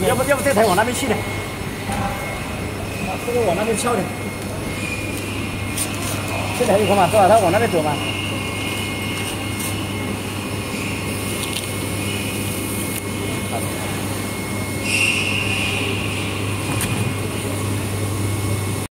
要不这台往那边去的，这个往那边翘的。这台有空嘛，是吧？他往那边走嘛。好的。